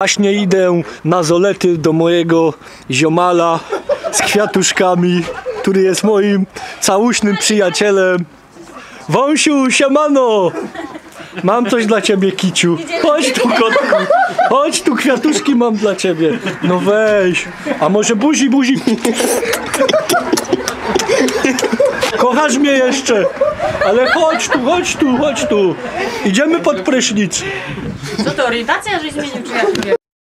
Właśnie idę na Zolety do mojego ziomala z kwiatuszkami, który jest moim całuśnym przyjacielem. Wąsiu, siemano! Mam coś dla ciebie, kiciu. Chodź tu, kotku. Chodź tu, kwiatuszki mam dla ciebie. No weź. A może buzi, buzi. Kochasz mnie jeszcze. Ale chodź tu, chodź tu, chodź tu. Idziemy pod prysznic. Co to, orientacja, że zmienił, czy jak?